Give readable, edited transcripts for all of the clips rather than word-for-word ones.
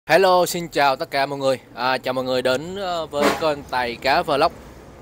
Hello, xin chào tất cả mọi người. Chào mọi người đến với kênh Tài Cá Vlog.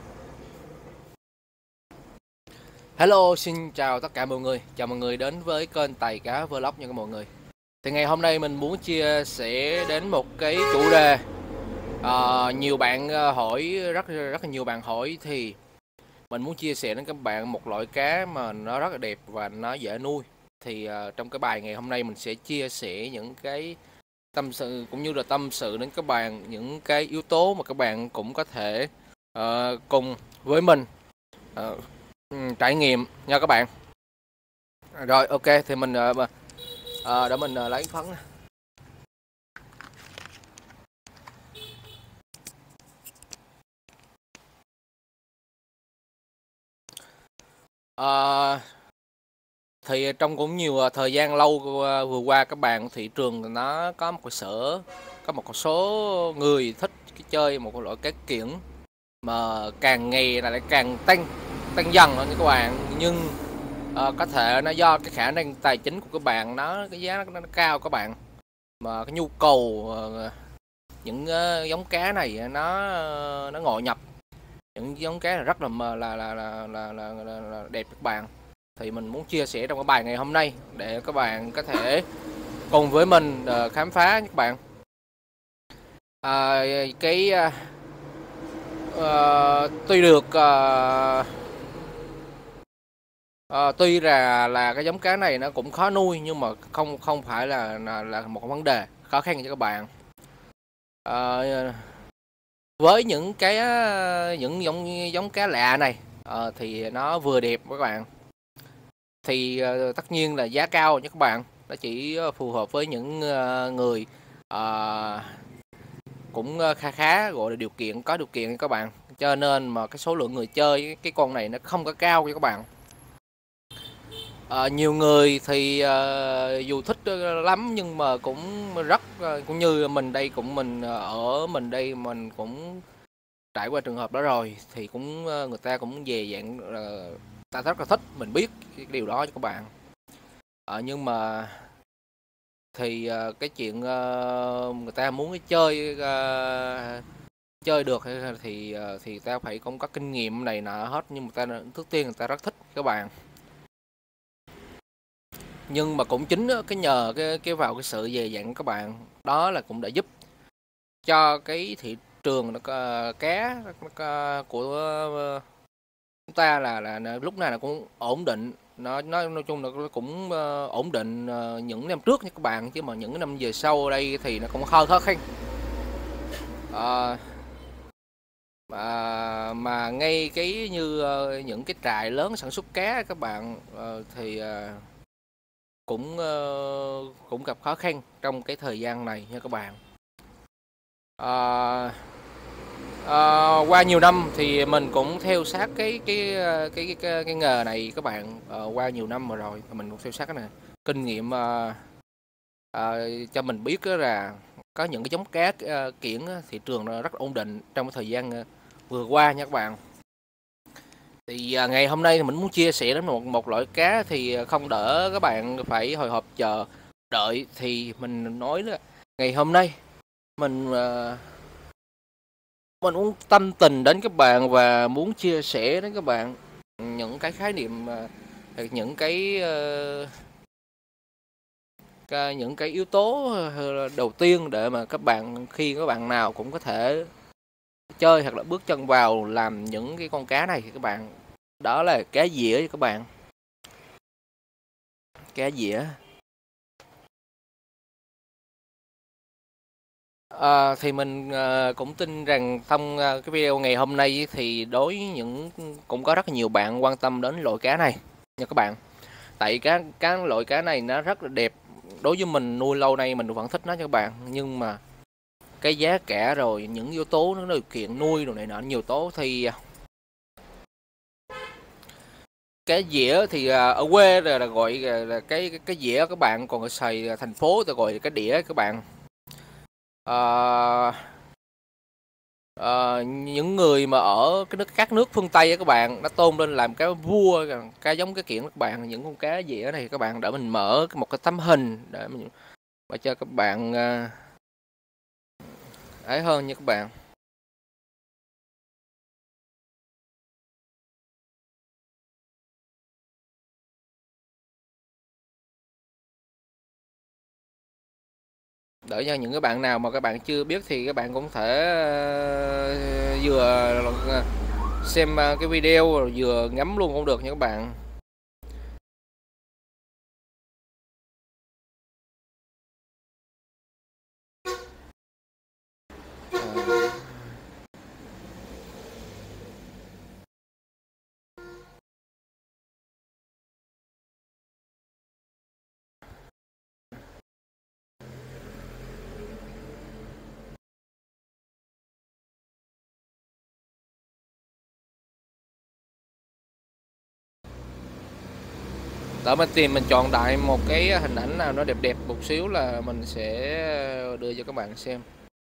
Hello, xin chào tất cả mọi người. Chào mọi người đến với kênh Tài Cá Vlog nha các mọi người. Thì ngày hôm nay mình muốn chia sẻ đến một cái chủ đề. Nhiều bạn hỏi rất là nhiều bạn hỏi thì mình muốn chia sẻ đến các bạn một loại cá mà nó rất là đẹp và nó dễ nuôi. Thì trong cái bài ngày hôm nay mình sẽ chia sẻ những cái tâm sự cũng như là tâm sự đến các bạn những cái yếu tố mà các bạn cũng có thể cùng với mình ờ, trải nghiệm nha các bạn. Rồi ok thì mình để mình lấy phấn. Ờ, thì trong cũng nhiều thời gian lâu vừa qua các bạn, thị trường nó có một số người thích cái chơi một cái loại cá kiển mà càng ngày là lại càng tăng tăng dần lên các bạn. Nhưng có thể nó do cái khả năng tài chính của các bạn, cái giá nó cao các bạn, mà cái nhu cầu những giống cá này nó ngộ nhập những giống cá là rất là là đẹp các bạn. Thì mình muốn chia sẻ trong cái bài ngày hôm nay để các bạn có thể cùng với mình khám phá các bạn. à, cái tuy được tuy là cái giống cá này nó cũng khó nuôi, nhưng mà không không phải là một vấn đề khó khăn cho các bạn. Ờ, với những cái những giống giống cá lạ này thì nó vừa đẹp các bạn, thì tất nhiên là giá cao nha các bạn. Nó chỉ phù hợp với những người ờ, cũng khá khá, gọi là có điều kiện các bạn, cho nên mà cái số lượng người chơi cái con này nó không có cao nha các bạn. Nhiều người thì dù thích lắm nhưng mà cũng rất cũng như mình đây, ở mình đây mình cũng trải qua trường hợp đó rồi, thì cũng người ta cũng về dạng ta rất là thích, mình biết cái điều đó cho các bạn. Nhưng mà thì cái chuyện người ta muốn cái chơi được thì ta phải cũng có kinh nghiệm này nọ hết, nhưng mà trước tiên người ta rất thích các bạn. Nhưng mà cũng chính cái nhờ cái vào cái sự dày dặn các bạn, đó là cũng đã giúp cho cái thị trường cá của chúng ta là lúc nào là cũng ổn định. Nó nói chung là nó cũng ổn định những năm trước nha các bạn, chứ mà những năm về sau đây thì nó cũng hơi khó khăn. Ờ, mà ngay cái như những cái trại lớn sản xuất cá các bạn, thì cũng gặp khó khăn trong cái thời gian này nha các bạn. Ờ, Qua nhiều năm thì mình cũng theo sát cái nghề này các bạn. Qua nhiều năm rồi thì mình cũng theo sát cái này, kinh nghiệm cho mình biết là có những cái giống cá kiển thị trường nó rất ổn định trong cái thời gian vừa qua nha các bạn. Thì ngày hôm nay thì mình muốn chia sẻ đến một loại cá, thì không đỡ các bạn phải hồi hộp chờ đợi, thì mình nói là ngày hôm nay mình mình muốn tâm tình đến các bạn và muốn chia sẻ đến các bạn những cái khái niệm, những những cái yếu tố đầu tiên để mà các bạn, khi các bạn nào cũng có thể chơi hoặc là bước chân vào làm những cái con cá này thì các bạn, đó là cá dĩa các bạn. Cá dĩa. Thì mình cũng tin rằng trong cái video ngày hôm nay thì cũng có rất là nhiều bạn quan tâm đến loại cá này nha các bạn. Tại cá loại cá này nó rất là đẹp, đối với mình nuôi lâu nay mình vẫn thích nó nha các bạn. Nhưng mà cái giá cả rồi những yếu tố, nó điều kiện nuôi rồi này nọ nhiều tố, thì cái dĩa thì ở quê là gọi là cái dĩa các bạn, còn ở xài thành phố ta gọi là cái đĩa các bạn. Ờ, những người mà ở các nước phương Tây á các bạn, nó tôn lên làm cá vua, cá giống cái kiện các bạn, những con cá dĩa này các bạn, để mình mở một cái tấm hình để mình cho các bạn ấy hơn nha các bạn. Đỡ cho những cái bạn nào mà các bạn chưa biết thì các bạn cũng thể vừa xem cái video rồi vừa ngắm luôn cũng được nha các bạn. Đỡ mình tìm mình chọn đại một cái hình ảnh nào nó đẹp đẹp một xíu là mình sẽ đưa cho các bạn xem.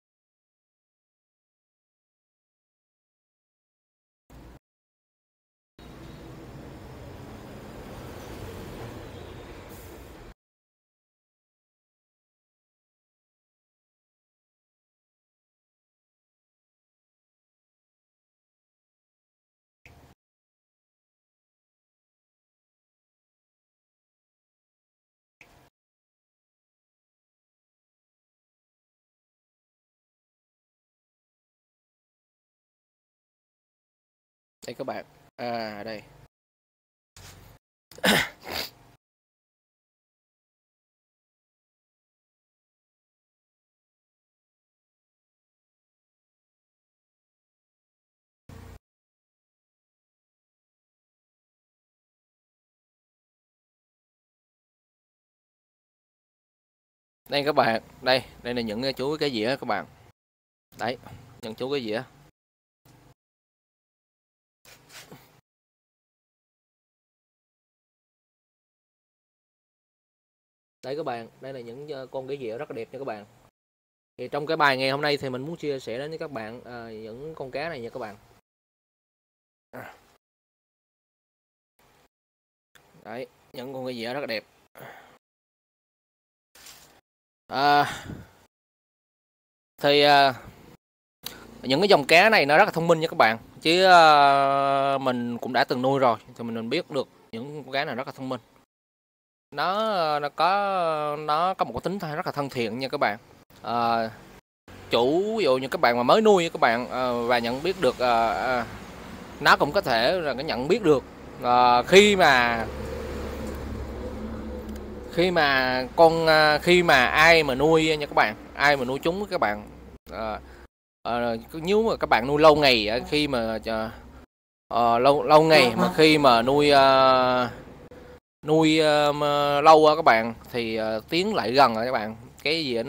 Đây các bạn, đây. Đây các bạn, đây là những chú cái dĩa các bạn. Đấy, những chú cái dĩa. Đấy các bạn, đây là những con cái dĩa rất là đẹp nha các bạn. Thì trong cái bài ngày hôm nay thì mình muốn chia sẻ đến với các bạn những con cá này nha các bạn. Đấy, những con cái dĩa rất là đẹp. Thì những cái dòng cá này nó rất là thông minh nha các bạn, chứ mình cũng đã từng nuôi rồi thì mình biết được những con cá này rất là thông minh. Nó có một cái tính rất là thân thiện nha các bạn. Chủ ví dụ như các bạn mà mới nuôi các bạn và nhận biết được nó cũng có thể là cái nhận biết được khi mà ai mà nuôi nha các bạn, ai mà nuôi chúng các bạn, nếu mà các bạn nuôi lâu ngày, khi mà lâu ngày mà khi mà nuôi lâu các bạn thì tiến lại gần rồi các bạn, cái gì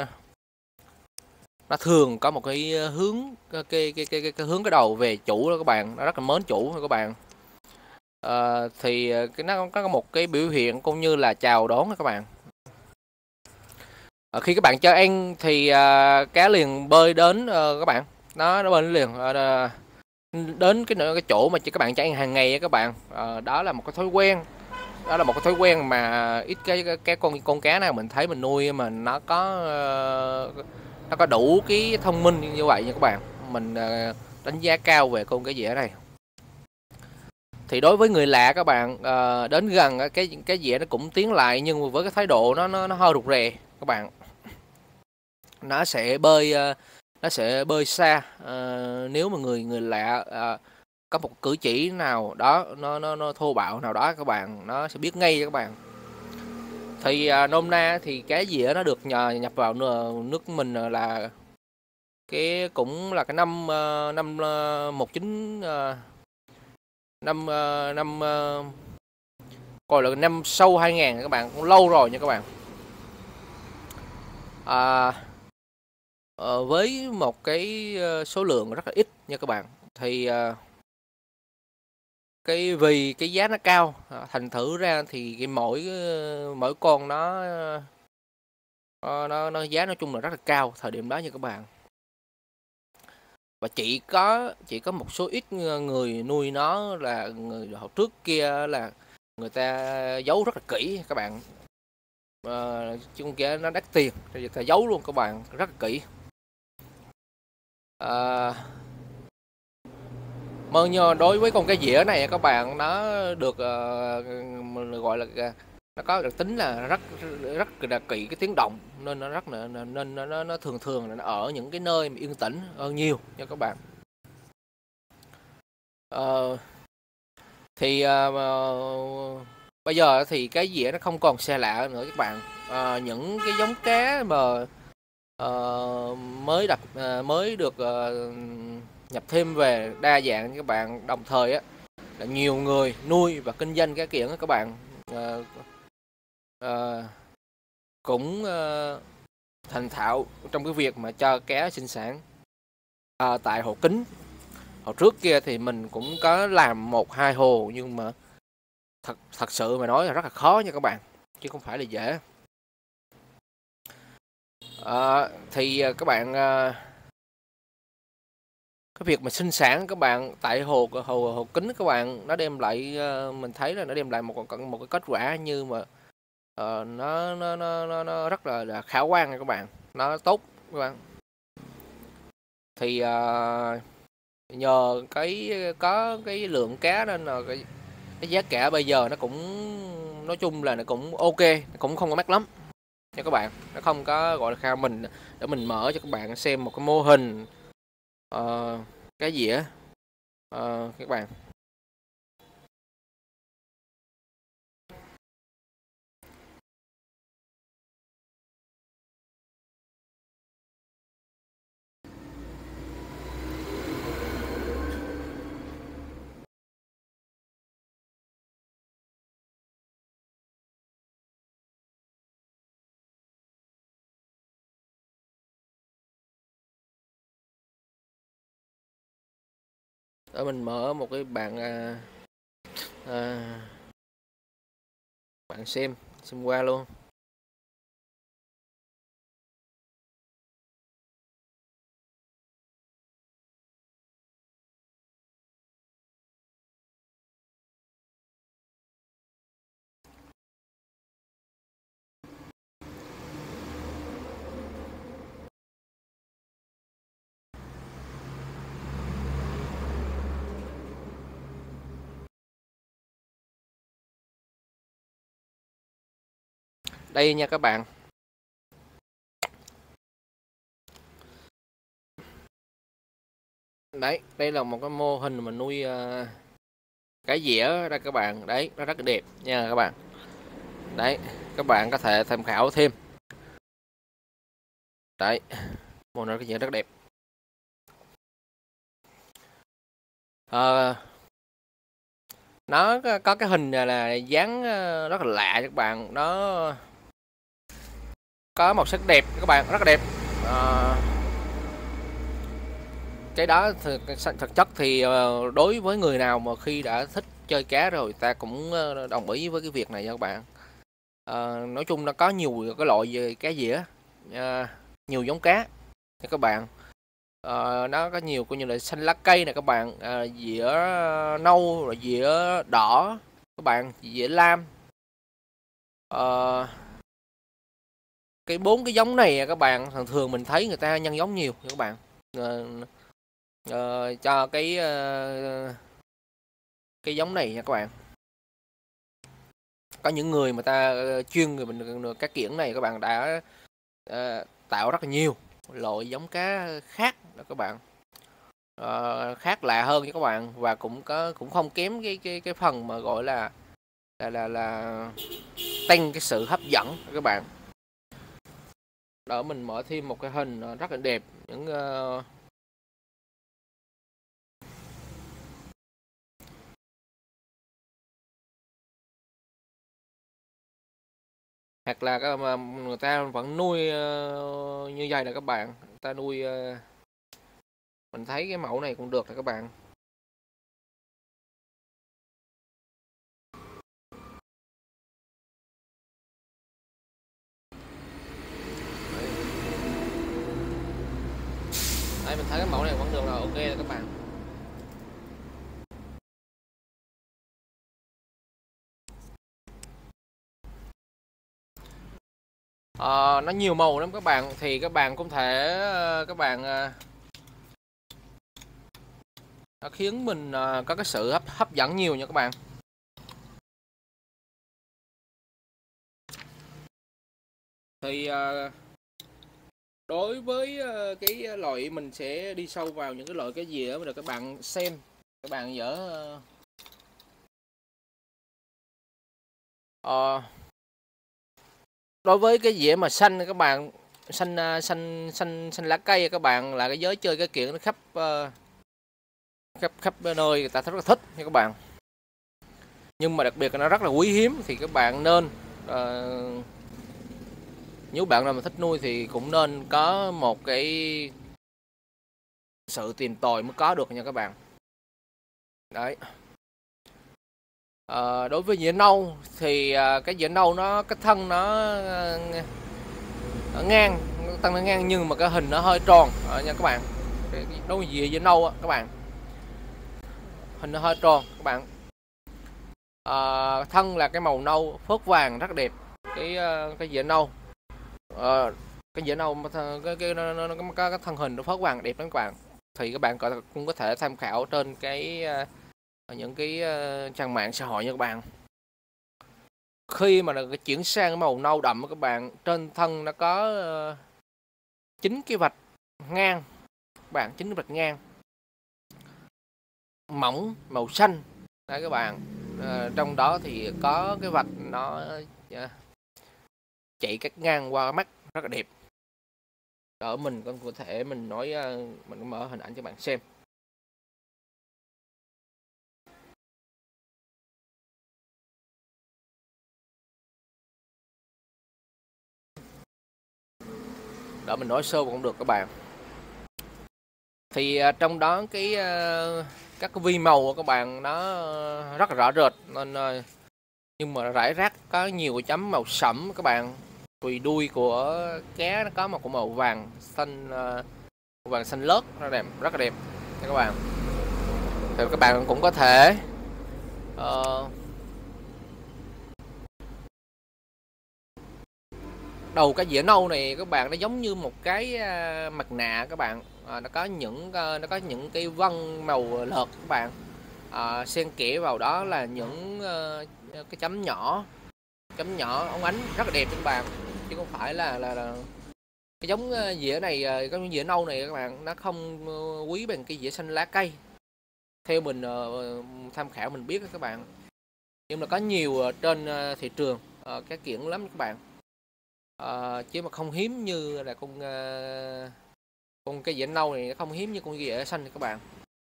nó thường có một cái hướng cái hướng cái đầu về chủ đó các bạn, nó rất là mến chủ các bạn. Thì nó có một cái biểu hiện cũng như là chào đón các bạn. Khi các bạn cho ăn thì cá liền bơi đến các bạn, nó bơi liền đến cái chỗ mà các bạn cho ăn hàng ngày các bạn. Đó là một cái thói quen, mà ít cái con cá nào mình thấy mình nuôi mà nó có đủ cái thông minh như vậy nha các bạn. Mình đánh giá cao về con cá dĩa này. Thì đối với người lạ các bạn đến gần cái dĩa nó cũng tiến lại, nhưng với cái thái độ nó hơi rụt rè các bạn. Nó sẽ bơi xa. Nếu mà người lạ có một cử chỉ nào đó nó thô bạo nào đó các bạn, nó sẽ biết ngay các bạn. Thì nôm na thì cái dĩa nó được nhập vào nước mình là cũng là cái năm năm 19 năm năm gọi là năm sau 2000 các bạn, cũng lâu rồi nha các bạn. Với một cái số lượng rất là ít nha các bạn, thì vì cái giá nó cao, thành thử ra thì mỗi con nó giá nói chung là rất là cao thời điểm đó nha các bạn. Và chỉ có một số ít người nuôi nó là người hồi trước kia là người ta giấu rất là kỹ các bạn. Chứ con kia nó đắt tiền thì người ta giấu luôn các bạn, rất là kỹ. À, đối với con cá dĩa này các bạn, nó được gọi là nó có đặc tính là rất rất là kỵ cái tiếng động, nên nó rất là nên nó thường thường là nó ở những cái nơi mà yên tĩnh hơn nhiều nha các bạn. Ờ, thì bây giờ thì cái dĩa nó không còn xa lạ nữa các bạn. Những cái giống cá mà mới được nhập thêm về đa dạng các bạn, đồng thời á là nhiều người nuôi và kinh doanh cá kiểng các bạn, ờ, ờ, cũng thành thạo trong cái việc mà cho cá sinh sản. Tại hồ kính, hồi trước kia thì mình cũng có làm 1-2 hồ, nhưng mà thật sự mà nói là rất là khó nha các bạn, chứ không phải là dễ. Thì các bạn, cái việc mà sinh sản các bạn tại hồ kính các bạn, nó đem lại mình thấy là nó đem lại một cái kết quả như mà nó rất là khả quan nha các bạn, nó tốt các bạn. Thì nhờ có cái lượng cá nên là cái giá cả bây giờ nó cũng, nói chung là nó cũng ok, cũng không có mắc lắm nha các bạn. Nó không có gọi là mình để mình mở cho các bạn xem một cái mô hình cái dĩa các bạn. Để mình mở một cái à, bạn xem qua luôn. Đây nha các bạn. Đấy, đây là một cái mô hình mà nuôi cái dĩa đây các bạn. Đấy, nó rất là đẹp nha các bạn. Đấy, các bạn có thể tham khảo thêm. Đấy, mô hình cái dĩa rất đẹp. Ờ, nó có cái hình là dáng rất là lạ các bạn. Nó có màu sắc đẹp các bạn, rất là đẹp. Cái đó thực chất thì đối với người nào mà khi đã thích chơi cá rồi, ta cũng đồng ý với cái việc này nha các bạn. Nói chung nó có nhiều cái loại về cá dĩa, nhiều giống cá nha các bạn. Nó có nhiều coi như là xanh lá cây này các bạn, dĩa nâu rồi dĩa đỏ các bạn, dĩa lam. Ờ, cái 4 cái giống này các bạn, thường thường mình thấy người ta nhân giống nhiều nha các bạn. Cho cái giống này nha các bạn. Có những người mà ta chuyên người mình cá kiểng này các bạn đã tạo rất là nhiều loại giống cá khác đó các bạn, khác lạ hơn nha các bạn, và cũng không kém cái phần mà gọi là tăng cái sự hấp dẫn các bạn. Đỡ mình mở thêm một cái hình rất là đẹp, những hoặc là mà người ta vẫn nuôi như vậy nè các bạn. Người ta nuôi mình thấy cái mẫu này cũng được nè các bạn. Đây, mình thấy cái mẫu này vẫn được, là ok nè các bạn. Nó nhiều màu lắm các bạn, thì các bạn cũng thể các bạn nó khiến mình có cái sự hấp dẫn nhiều nha các bạn. Thì đối với cái loại mình sẽ đi sâu vào những cái loại cái dĩa mà các bạn xem, các bạn dở đối với cái dĩa mà xanh các bạn, xanh lá cây các bạn, là cái giới chơi cái kiện nó khắp nơi, người ta rất là thích nha các bạn. Nhưng mà đặc biệt là nó rất là quý hiếm, thì các bạn nên nếu bạn nào mà thích nuôi thì cũng nên có một cái sự tìm tòi mới có được nha các bạn. Đấy. Đối với dĩa nâu thì cái dĩa nâu nó cái thân nó ngang, thân nó ngang nhưng mà cái hình nó hơi tròn nha các bạn. Đối với dĩa nâu á các bạn, hình nó hơi tròn các bạn. Thân là cái màu nâu phớt vàng rất đẹp. Cái dĩa nâu, cái dĩa nâu nó có cái thân hình nó phớt vàng đẹp lắm các bạn. Thì các bạn cũng có thể tham khảo trên những cái trang mạng xã hội nha các bạn. Khi mà chuyển sang màu nâu đậm các bạn, trên thân nó có 9 cái vạch ngang các bạn, 9 vạch ngang mỏng màu xanh đấy các bạn. Trong đó thì có cái vạch nó chạy cắt ngang qua mắt rất là đẹp. Đỡ mình có thể mình nói mình mở hình ảnh cho bạn xem. Đỡ mình nói sơ cũng được các bạn. Thì trong đó các cái vi màu của các bạn nó rất là rõ rệt, nên nhưng mà rải rác có nhiều cái chấm màu sẫm các bạn. Vì đuôi của cá nó có một màu vàng xanh lớt, rất là đẹp nha các bạn. Thì các bạn cũng có thể đầu cái dĩa nâu này các bạn, nó giống như một cái mặt nạ các bạn. Nó có những cái vân màu lợt các bạn. Xen kẽ vào đó là những cái chấm nhỏ óng ánh rất là đẹp các bạn, chứ không phải là cái giống dĩa này, cái dĩa nâu này các bạn, nó không quý bằng cái dĩa xanh lá cây theo mình tham khảo mình biết các bạn. Nhưng mà có nhiều trên thị trường các kiện lắm các bạn. Chứ mà không hiếm như là con cái dĩa nâu này, nó không hiếm như con dĩa xanh các bạn.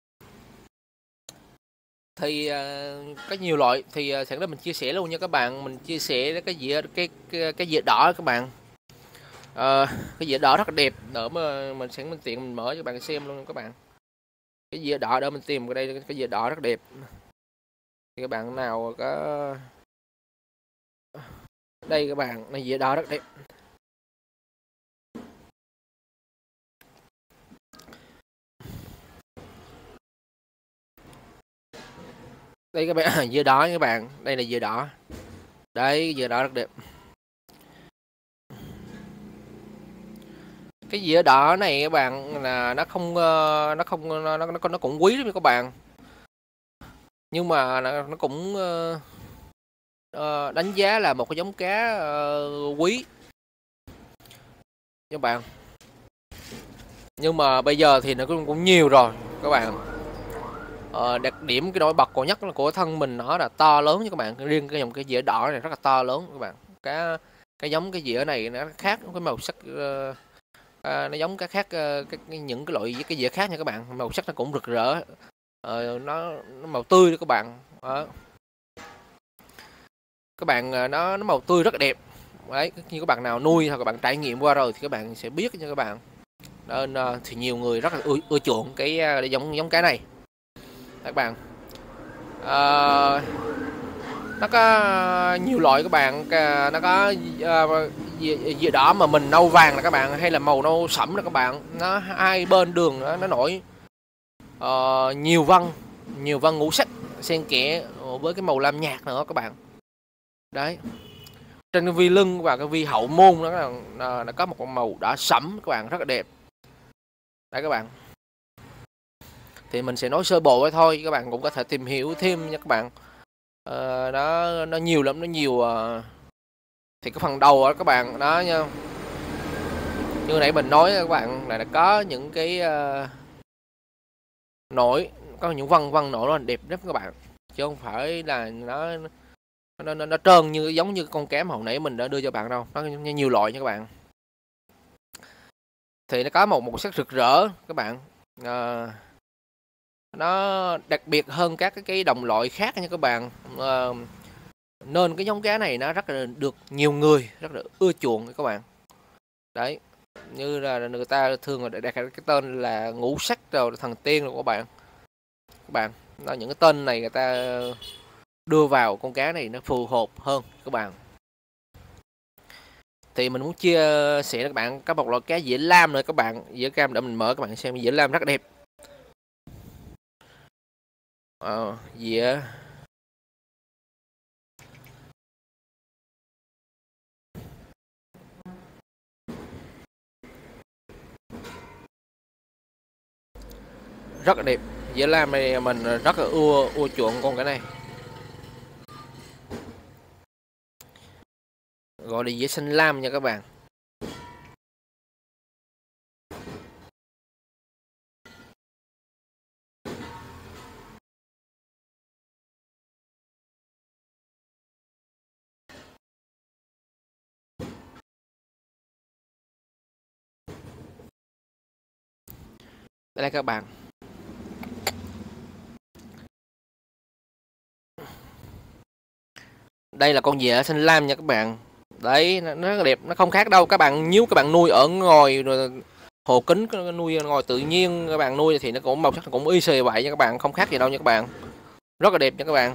Thì có nhiều loại, thì sẵn đây mình chia sẻ luôn nha các bạn. Mình chia sẻ cái dĩa đỏ các bạn. Cái dĩa đỏ rất là đẹp, đỡ mà mình tiện mình mở cho bạn xem luôn các bạn. Cái dĩa đỏ đỡ mình tìm ở đây, cái dĩa đỏ rất đẹp. Thì các bạn nào có đây các bạn, này dĩa đỏ rất đẹp. Đây các bạn, dưa đỏ các bạn, đây là dưa đỏ. Đấy, dưa đỏ rất đẹp. Cái dĩa đỏ này các bạn là nó cũng quý lắm các bạn. Nhưng mà nó cũng đánh giá là một cái giống cá quý các bạn. Nhưng mà bây giờ thì nó cũng nhiều rồi các bạn. Đặc điểm cái nổi bật của nhất là của thân mình, nó là to lớn nha các bạn. Riêng cái dòng cái dĩa đỏ này rất là to lớn các bạn. Cái giống cái dĩa này nó khác, cái màu sắc nó giống cái khác những cái loại cái dĩa khác nha các bạn. Màu sắc nó cũng rực rỡ, nó màu tươi đó các bạn. Các bạn nó màu tươi rất là đẹp. Đấy, như các bạn nào nuôi hoặc các bạn trải nghiệm qua rồi thì các bạn sẽ biết nha các bạn. Nên thì nhiều người rất là ưa chuộng cái giống cái này các bạn. Nó có nhiều loại các bạn. Nó có dĩa đỏ mà mình nâu vàng là các bạn, hay là màu nâu sẫm là các bạn. Nó hai bên đường nó nổi nhiều vân ngũ sắc xen kẽ với cái màu lam nhạt nữa các bạn. Đấy, trên cái vi lưng và cái vi hậu môn nó có một màu đỏ sẫm các bạn, rất là đẹp. Đấy các bạn. Thì mình sẽ nói sơ bộ vậy thôi, các bạn cũng có thể tìm hiểu thêm nha các bạn. Nó nhiều lắm, nó nhiều. Thì cái phần đầu đó các bạn đó nha, như nãy mình nói các bạn là có những cái nổi, có những vân nổi nó đẹp lắm các bạn, chứ không phải là nó trơn như giống như con kém hồi nãy mình đã đưa cho bạn đâu, nó nhiều loại nha các bạn. Thì nó có một màu sắc rực rỡ các bạn, nó đặc biệt hơn các cái đồng loại khác nha các bạn. Nên cái giống cá này nó rất là được nhiều người rất là ưa chuộng các bạn. Đấy, như là người ta thường đặt cái tên là ngũ sắc rồi thần tiên rồi các bạn nó những cái tên này người ta đưa vào con cá này nó phù hợp hơn các bạn. Thì mình muốn chia sẻ với các bạn có một loại cá dĩa lam nữa các bạn, dĩa cam để mình mở các bạn xem, dĩa lam rất đẹp. Dĩa rất là đẹp, dĩa lam này mình rất là ưa chuộng con cái này, gọi là dĩa xanh lam nha các bạn. Đây các bạn, đây là con dĩa xanh lam nha các bạn. Đấy, nó rất là đẹp, nó không khác đâu các bạn. Nếu các bạn nuôi ở ngoài rồi hồ kính, nuôi ngoài tự nhiên các bạn nuôi thì nó cũng màu sắc cũng y xì vậy nha các bạn, không khác gì đâu nha các bạn, rất là đẹp nha các bạn.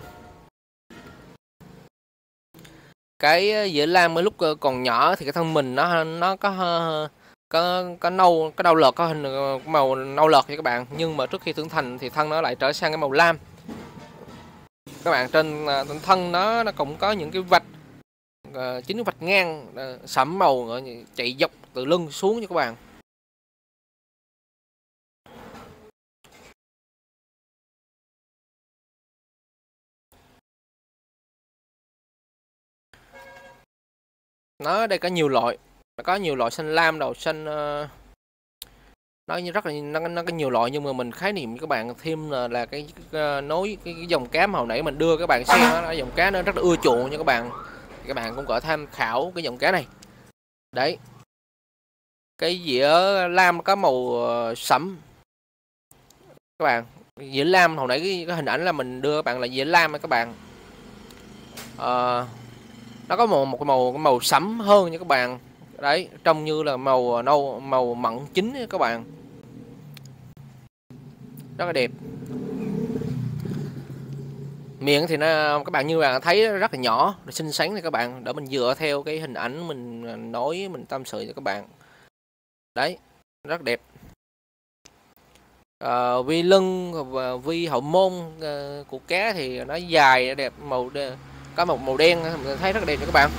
Cái dĩa lam mới lúc còn nhỏ thì cái thân mình nó có nâu, có nâu lợt, có hình màu nâu lợt nha các bạn, nhưng mà trước khi trưởng thành thì thân nó lại trở sang cái màu lam các bạn. Trên thân nó cũng có những cái vạch, chính cái vạch ngang sẫm màu chạy dọc từ lưng xuống nha các bạn. Nó đây có nhiều loại, nó có nhiều loại xanh lam, đầu xanh, nó rất là nó có nhiều loại, nhưng mà mình khái niệm các bạn thêm là cái nối cái dòng cá mà hồi nãy mình đưa các bạn xem đó, dòng cá nó rất là ưa chuộng nha các bạn. Thì các bạn cũng có tham khảo cái dòng cá này. Đấy, cái dĩa lam có màu sẫm các bạn. Dĩa lam hồi nãy cái hình ảnh là mình đưa các bạn là dĩa lam các bạn. Nó có một cái màu sẫm hơn nha các bạn. Đấy, trông như là màu nâu, màu mận chín các bạn, rất là đẹp. Miệng thì nó các bạn như là thấy rất là nhỏ, xinh xắn này các bạn, để mình dựa theo cái hình ảnh mình nói, mình tâm sự cho các bạn. Đấy, rất đẹp. Vi lưng và vi hậu môn của cá thì nó dài đẹp, có một màu đen, mình thấy rất là đẹp nha các bạn.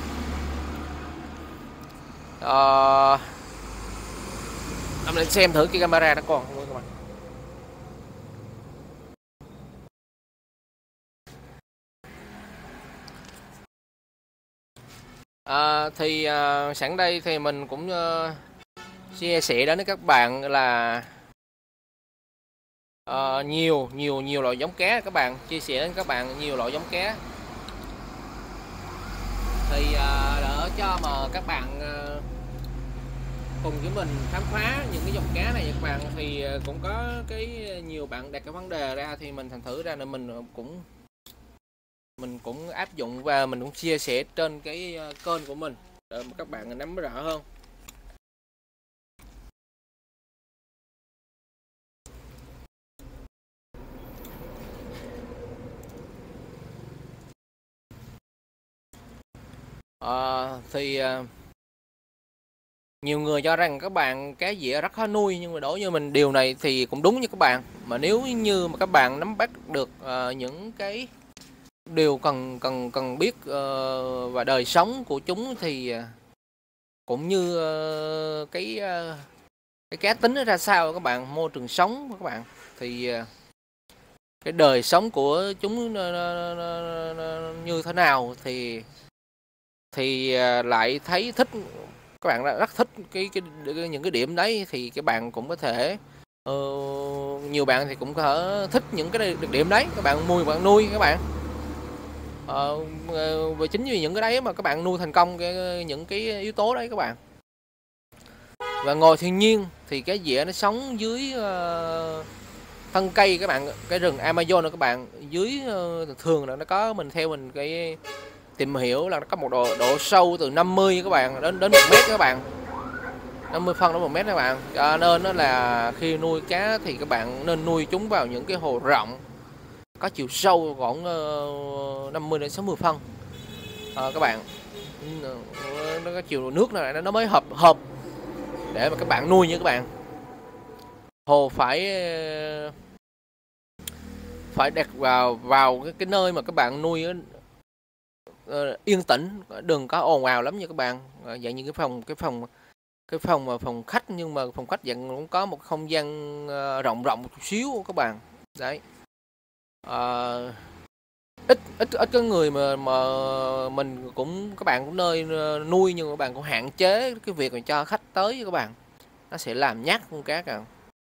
Mình xem thử cái camera nó còn không các bạn. Sẵn đây thì mình cũng chia sẻ đến với các bạn là nhiều loại giống cá các bạn, chia sẻ đến các bạn nhiều loại giống cá. Thì đỡ cho mà các bạn cùng với mình khám phá những cái dòng cá này các bạn, thì cũng có cái nhiều bạn đặt cái vấn đề ra, thì mình thành thử ra là mình cũng áp dụng và mình cũng chia sẻ trên cái kênh của mình để mà các bạn nắm rõ hơn. Nhiều người cho rằng các bạn cá dĩa rất khó nuôi, nhưng mà đối với mình điều này thì cũng đúng như các bạn. Mà nếu như mà các bạn nắm bắt được những cái điều cần biết và đời sống của chúng, thì cũng như cái cá tính nó ra sao các bạn, môi trường sống các bạn, thì cái đời sống của chúng như thế nào thì lại thấy thích, các bạn rất thích những cái điểm đấy, thì các bạn cũng có thể nhiều bạn thì cũng có thể thích những cái điểm đấy, các bạn nuôi các bạn. Và chính vì những cái đấy mà các bạn nuôi thành công những cái yếu tố đấy các bạn. Và ngồi thiên nhiên thì cái dĩa nó sống dưới thân cây các bạn, cái rừng Amazon đó các bạn, dưới thường là nó có, theo mình cái tìm hiểu là nó có một độ sâu từ 50 các bạn đến 1 mét các bạn, 50 phân đến 1 mét các bạn. Cho nên nó là khi nuôi cá thì các bạn nên nuôi chúng vào những cái hồ rộng có chiều sâu khoảng 50 đến 60 phân các bạn. Nó có chiều nước này nó mới hợp để mà các bạn nuôi như các bạn. Hồ phải đặt vào cái nơi mà các bạn nuôi yên tĩnh, đừng có ồn ào lắm nha các bạn. Dạng như cái phòng khách, nhưng mà phòng khách dạng cũng có một không gian rộng một chút xíu các bạn. Đấy. Ít có người mà mình cũng, các bạn cũng nơi nuôi, nhưng các bạn cũng hạn chế cái việc mà cho khách tới các bạn, nó sẽ làm nhát con cá càng.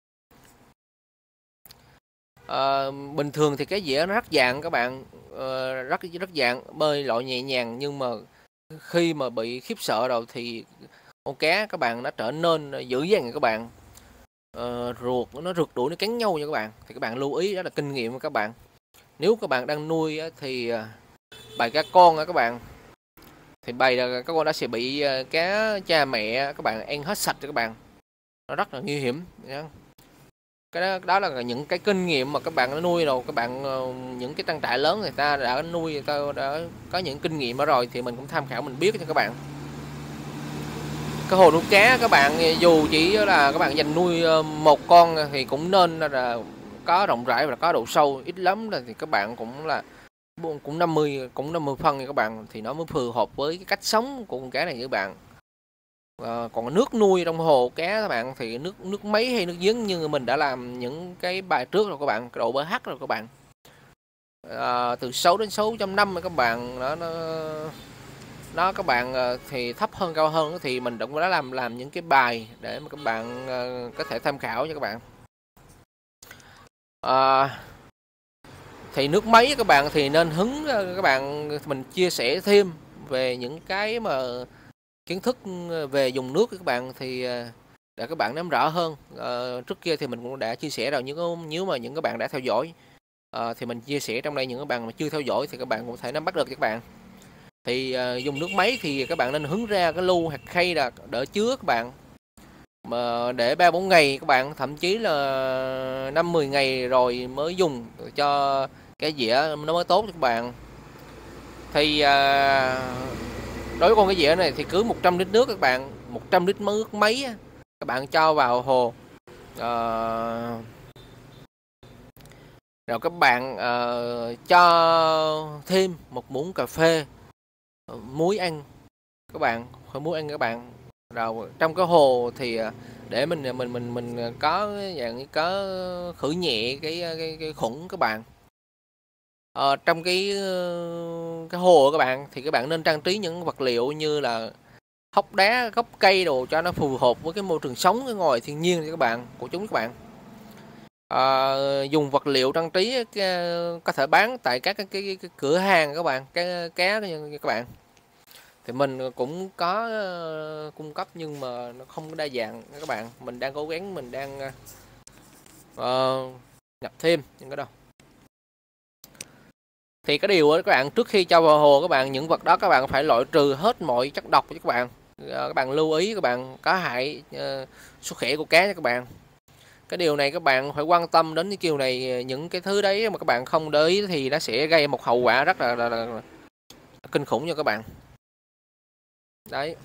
Bình thường thì cái dĩa nó rất dạng các bạn, rất dạng, bơi lội nhẹ nhàng, nhưng mà khi mà bị khiếp sợ rồi thì con cá các bạn nó trở nên dữ dằn các bạn, ruột nó rượt đuổi, nó cắn nhau nha các bạn. Thì các bạn lưu ý, đó là kinh nghiệm của các bạn. Nếu các bạn đang nuôi thì bầy cá con các bạn, thì bầy là các con đã sẽ bị cá cha mẹ các bạn ăn hết sạch cho các bạn, nó rất là nguy hiểm. Cái đó là những cái kinh nghiệm mà các bạn đã nuôi rồi, các bạn những cái trang trại lớn người ta đã nuôi, người ta đã có những kinh nghiệm đó rồi, thì mình cũng tham khảo mình biết cho các bạn. Cái hồ nuôi cá các bạn, dù chỉ là các bạn dành nuôi một con thì cũng nên là có rộng rãi và có độ sâu, ít lắm là thì các bạn cũng 50 phân nha các bạn, thì nó mới phù hợp với cái cách sống của con cá này các bạn. Còn nước nuôi trong hồ cá các bạn thì nước máy hay nước giếng, như mình đã làm những cái bài trước rồi các bạn, cái độ pH rồi các bạn, từ 6 đến 6.5 các bạn, nó các bạn thì thấp hơn cao hơn, thì mình cũng đã làm những cái bài để mà các bạn có thể tham khảo cho các bạn. Thì nước máy các bạn thì nên các bạn, mình chia sẻ thêm về những cái mà kiến thức về dùng nước các bạn, thì để các bạn nắm rõ hơn. Trước kia thì mình cũng đã chia sẻ rồi, nếu mà những các bạn đã theo dõi thì mình chia sẻ trong đây, những các bạn mà chưa theo dõi thì các bạn cũng thể nắm bắt được các bạn. Thì dùng nước máy thì các bạn nên hứng ra cái lu hoặc khay là đỡ chứa các bạn, mà để 3-4 ngày các bạn, thậm chí là 5-10 ngày rồi mới dùng cho cái dĩa nó mới tốt cho các bạn. Thì đối với con cái dĩa này thì cứ 100 lít nước các bạn, 100 lít nước máy các bạn cho vào hồ, rồi các bạn cho thêm một muỗng cà phê muối ăn các bạn, muối ăn các bạn. Rồi trong cái hồ thì để mình có dạng có khử nhẹ cái khuẩn các bạn. Trong cái hồ các bạn thì các bạn nên trang trí những vật liệu như là hốc đá, gốc cây đồ cho nó phù hợp với cái môi trường sống, cái ngoài thiên nhiên cho các bạn của chúng các bạn. Dùng vật liệu trang trí có thể bán tại các cái cửa hàng các bạn, cái cá các bạn. Thì mình cũng có cung cấp, nhưng mà nó không có đa dạng các bạn. Mình đang cố gắng, mình đang nhập thêm những cái đâu. Thì cái điều đó các bạn, trước khi cho vào hồ các bạn, những vật đó các bạn phải loại trừ hết mọi chất độc cho các bạn. Các bạn lưu ý, các bạn có hại sức khỏe của cá nha các bạn. Cái điều này các bạn phải quan tâm đến cái điều này, những cái thứ đấy mà các bạn không để ý thì nó sẽ gây một hậu quả rất là kinh khủng cho các bạn. Đấy.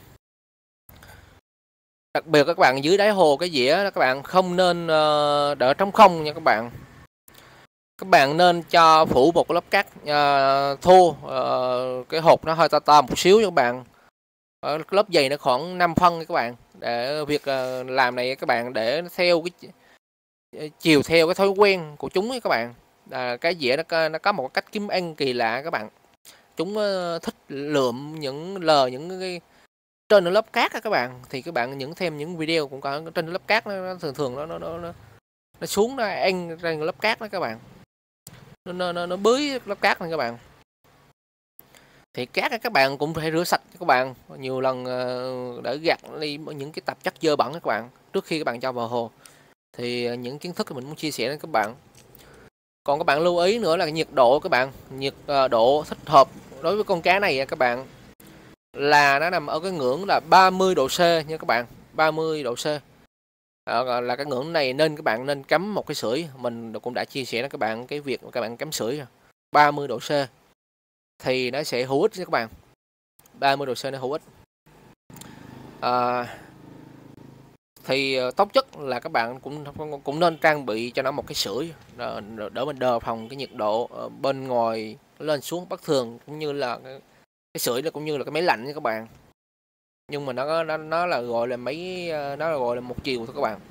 Đặc biệt các bạn dưới đáy hồ cái dĩa các bạn không nên đỡ trống không nha các bạn. Các bạn nên cho phủ một lớp cát thô, cái hộp nó hơi to một xíu cho các bạn. Lớp dày nó khoảng 5 phân các bạn. Để việc làm này các bạn để theo chiều theo cái thói quen của chúng các bạn. Cái dĩa nó có một cách kiếm ăn kỳ lạ các bạn. Chúng thích lượm những cái trên lớp cát á các bạn. Thì các bạn thêm những video cũng có trên lớp cát, nó thường thường nó xuống nó ăn trên lớp cát đó các bạn. Nó bới lớp cát này các bạn. Thì cát các bạn cũng phải rửa sạch các bạn nhiều lần để gạt đi những cái tạp chất dơ bẩn các bạn trước khi các bạn cho vào hồ. Thì những kiến thức mình muốn chia sẻ đến các bạn. Còn các bạn lưu ý nữa là nhiệt độ các bạn, nhiệt độ thích hợp đối với con cá này các bạn là nó nằm ở cái ngưỡng là 30 độ C nha các bạn, 30 độ C. Là cái ngưỡng này nên các bạn nên cắm một cái sưởi, mình cũng đã chia sẻ với các bạn cái việc các bạn cắm sưởi 30 độ C thì nó sẽ hữu ích nha các bạn. 30 độ C nó hữu ích. Thì tốt nhất là các bạn cũng nên trang bị cho nó một cái sưởi để mình đề phòng cái nhiệt độ bên ngoài lên xuống bất thường, cũng như là cái sưởi cũng như là cái máy lạnh nha các bạn. Nhưng mà nó là gọi là nó là gọi là một chiều thôi các bạn.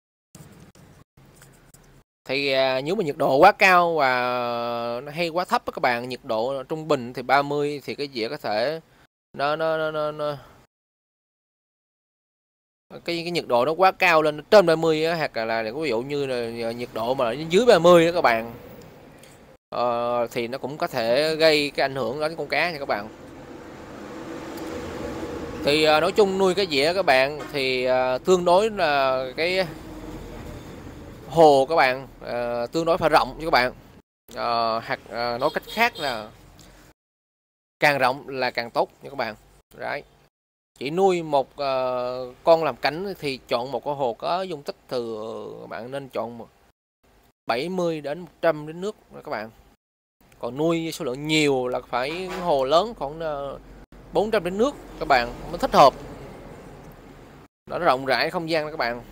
Thì nếu mà nhiệt độ quá cao và nó hay quá thấp các bạn, nhiệt độ trung bình thì 30 thì cái dĩa có thể nó cái nhiệt độ nó quá cao lên trên 30 á, hoặc là ví dụ như là nhiệt độ mà dưới 30 đó các bạn, thì nó cũng có thể gây cái ảnh hưởng đến con cá nha các bạn. Thì nói chung nuôi cái dĩa các bạn thì tương đối là cái hồ các bạn tương đối phải rộng cho các bạn, hoặc nói cách khác là càng rộng là càng tốt nha các bạn. Đấy, chỉ nuôi một con làm cảnh thì chọn một cái hồ có dung tích từ bạn nên chọn 70 đến 100 lít nước các bạn. Còn nuôi số lượng nhiều là phải hồ lớn khoảng 400 lít nước các bạn mới thích hợp. Nó rộng rãi không gian đó các bạn.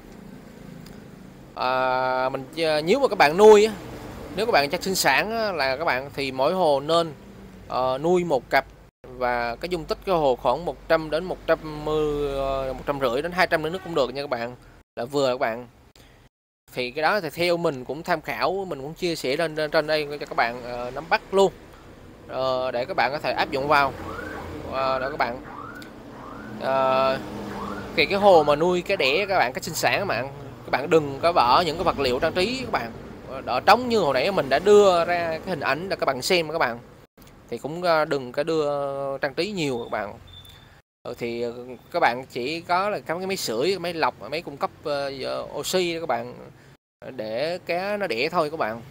Nếu mà các bạn nuôi, nếu các bạn cho sinh sản là các bạn thì mỗi hồ nên nuôi một cặp, và cái dung tích cái hồ khoảng 100 đến 150 đến 200 lít nước cũng được nha các bạn, là vừa các bạn. Thì cái đó thì theo mình cũng tham khảo, mình cũng chia sẻ lên trên đây cho các bạn nắm bắt luôn, để các bạn có thể áp dụng vào đó các bạn. Thì cái hồ mà nuôi cái đẻ các bạn, cái sinh sản các bạn đừng có bỏ những cái vật liệu trang trí các bạn đỡ trống như hồi nãy mình đã đưa ra cái hình ảnh để các bạn xem các bạn. Thì cũng đừng có đưa trang trí nhiều các bạn. Thì các bạn chỉ có là cắm cái máy sưởi, máy lọc, máy cung cấp oxy các bạn để cá nó đẻ thôi các bạn.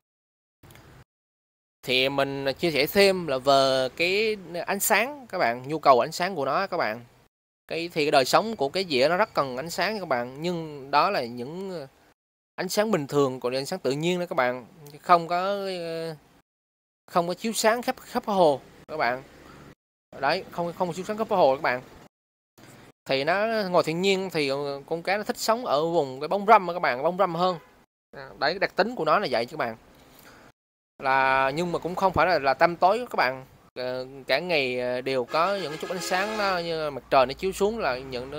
Thì mình chia sẻ thêm là về cái ánh sáng các bạn, nhu cầu ánh sáng của nó các bạn. Thì cái đời sống của cái dĩa nó rất cần ánh sáng các bạn, nhưng đó là những ánh sáng bình thường, còn ánh sáng tự nhiên đó các bạn, không có chiếu sáng khắp hồ các bạn. Đấy, không chiếu sáng khắp hồ các bạn. Thì nó ngoài thiên nhiên thì con cá nó thích sống ở vùng cái bóng râm các bạn, bóng râm hơn. Đấy, cái đặc tính của nó là vậy các bạn. Nhưng mà cũng không phải là tăm tối các bạn. Cả ngày đều có những chút ánh sáng như mặt trời nó chiếu xuống, là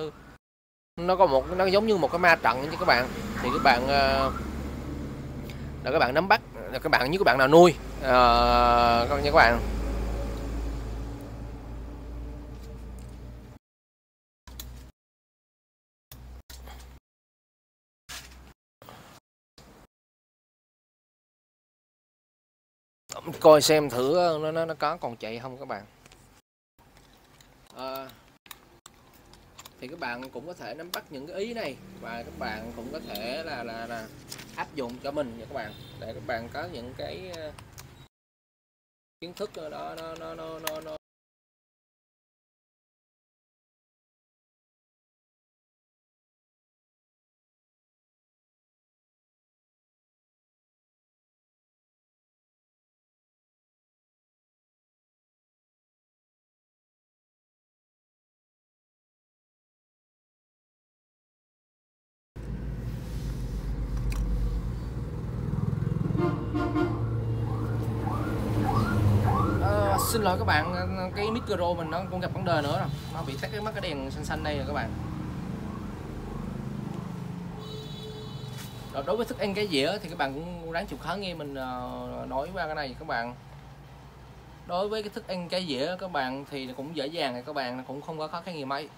nó giống như một cái ma trận chứ các bạn. Thì các bạn là các bạn nắm bắt, là các bạn nào nuôi nha các bạn. Coi xem thử nó có còn chạy không các bạn. Thì các bạn cũng có thể nắm bắt những cái ý này, và các bạn cũng có thể là áp dụng cho mình nha các bạn, để các bạn có những cái kiến thức đó nó xin lỗi các bạn, cái micro mình nó cũng gặp vấn đề nữa rồi, nó bị tắt cái đèn xanh xanh đây rồi các bạn. Đối với thức ăn cá dĩa thì các bạn cũng đáng chịu khó nghe mình nói qua cái này các bạn. Đối với cái thức ăn cá dĩa các bạn thì cũng dễ dàng, các bạn cũng không có khó khăn gì mấy.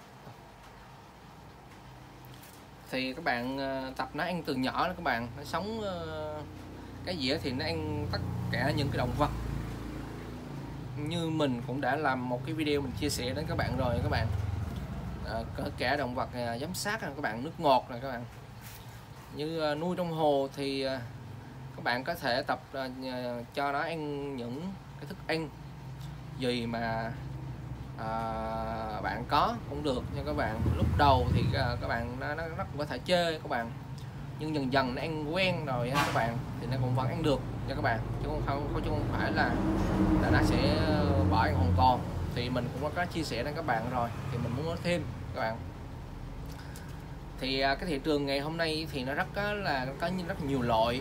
Thì các bạn tập nó ăn từ nhỏ đó các bạn, nó sống cá dĩa thì nó ăn tất cả những cái động vật. Như mình cũng đã làm một cái video mình chia sẻ đến các bạn rồi các bạn, kể cả động vật giám sát các bạn, nước ngọt này các bạn. Như nuôi trong hồ thì các bạn có thể tập cho nó ăn những cái thức ăn gì mà bạn có cũng được nha các bạn. Lúc đầu thì các bạn nó cũng có thể chê các bạn, nhưng dần dần nó ăn quen rồi các bạn thì nó cũng vẫn ăn được nha các bạn, chứ không phải là nó sẽ bỏ ăn hoàn toàn. Thì mình cũng có chia sẻ đến các bạn rồi, thì mình muốn nói thêm các bạn. Thì cái thị trường ngày hôm nay thì nó rất là có rất nhiều loại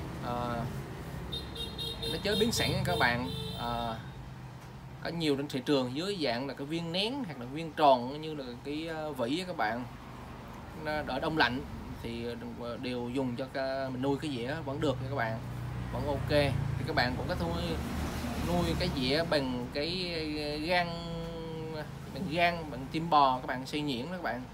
nó chế biến sẵn các bạn, có nhiều trên thị trường dưới dạng là cái viên nén hoặc là viên tròn như là cái vỉ các bạn, nó đỡ đông lạnh thì đều dùng cho mình nuôi cái dĩa vẫn được nha các bạn, vẫn ok. Thì các bạn cũng có thể nuôi cái dĩa bằng cái gan, bằng tim bò các bạn xay nhuyễn các bạn,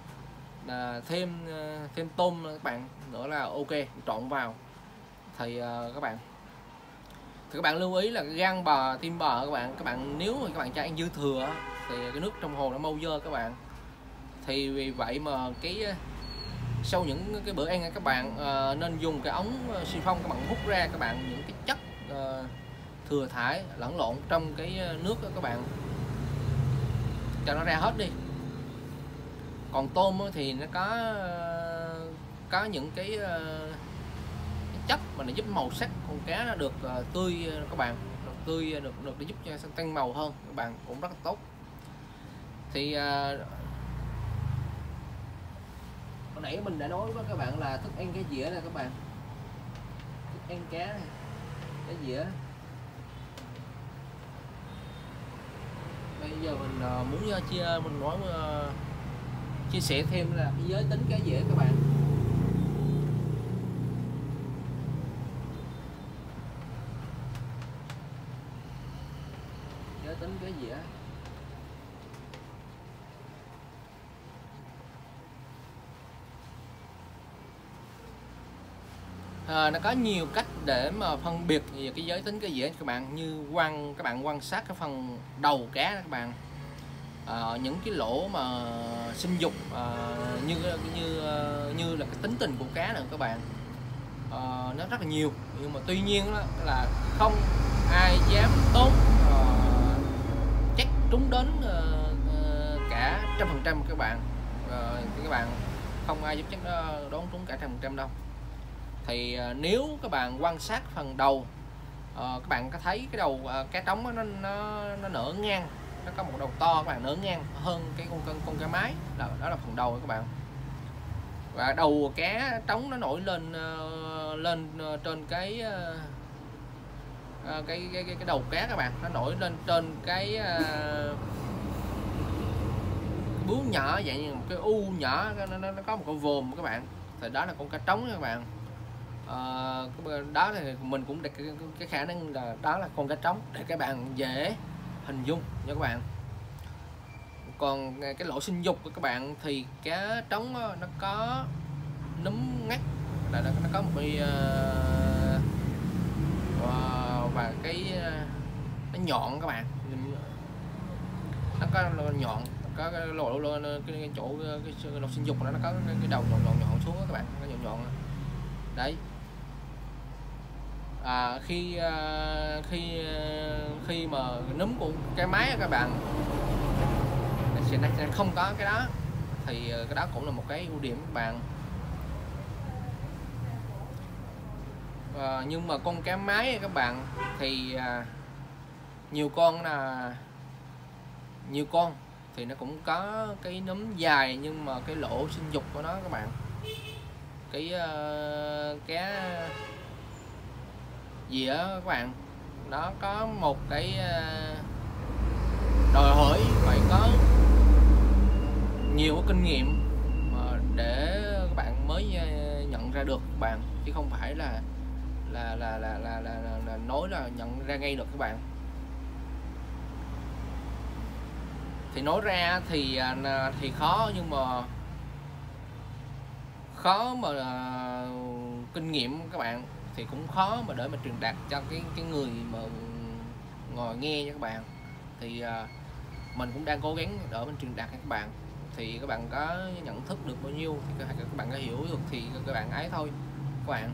thêm tôm các bạn nữa là ok, trộn vào. Thì các bạn lưu ý là cái gan bò, tim bò các bạn nếu mà các bạn cho ăn dư thừa thì cái nước trong hồ nó mau dơ các bạn. Thì vì vậy mà sau những cái bữa ăn các bạn nên dùng cái ống xi phong các bạn hút ra các bạn những cái chất thừa thải lẫn lộn trong cái nước đó các bạn, cho nó ra hết đi. Còn tôm thì nó có những cái chất mà nó giúp màu sắc con cá nó được tươi các bạn, được tươi, được giúp cho tăng màu hơn các bạn, cũng rất là tốt. Thì hồi nãy mình đã nói với các bạn là thức ăn cá dĩa này các bạn, thức ăn cá dĩa. Bây giờ mình muốn chia sẻ thêm là cái giới tính cá dĩa các bạn. Giới tính cá dĩa nó có nhiều cách để mà phân biệt về cái giới tính cá dĩa các bạn. Như các bạn quan sát cái phần đầu cá các bạn, những cái lỗ mà sinh dục như là cái tính tình của cá nữa các bạn, nó rất là nhiều. Nhưng mà tuy nhiên đó là không ai dám tốt chắc trúng đến cả 100% các bạn. Các bạn không ai giúp chắc đoán trúng cả 100% đâu. Thì nếu các bạn quan sát phần đầu, các bạn có thấy cái đầu cá trống nó nở ngang, nó có một đầu to các bạn, nở ngang hơn cái con cá mái, đó là phần đầu các bạn. Và đầu cá trống nó nổi lên trên cái đầu cá các bạn, nó nổi lên trên cái bướu nhỏ dạng như một cái u nhỏ, nó có một cái vòm các bạn, thì đó là con cá trống các bạn. Đó thì mình cũng đặt cái khả năng là đó là con cá trống để các bạn dễ hình dung nha các bạn. Còn cái lỗ sinh dục của các bạn thì cá trống nó có núm ngắt, là nó có một cái và cái nó nhọn các bạn, nó có nhọn, có cái lỗ cái chỗ cái lỗ sinh dục của nó có cái đầu nhọn xuống đó các bạn, nó nhọn đấy. Khi mà núm của cái máy các bạn sẽ không có cái đó, thì cái đó cũng là một cái ưu điểm các bạn. Nhưng mà con cá mái các bạn thì nhiều con thì nó cũng có cái núm dài, nhưng mà cái lỗ sinh dục của nó các bạn, cái cá dĩa các bạn, nó có một cái đòi hỏi phải có nhiều kinh nghiệm để các bạn mới nhận nhận ra được các bạn, chứ không phải là nói là nhận ra ngay được các bạn. Thì nói ra thì khó, nhưng mà khó mà kinh nghiệm các bạn thì cũng khó mà để mà truyền đạt cho cái người mà ngồi nghe nha các bạn. Thì mình cũng đang cố gắng để mình truyền đạt cho các bạn, thì các bạn có nhận thức được bao nhiêu thì các bạn có hiểu được thì các bạn ấy thôi các bạn.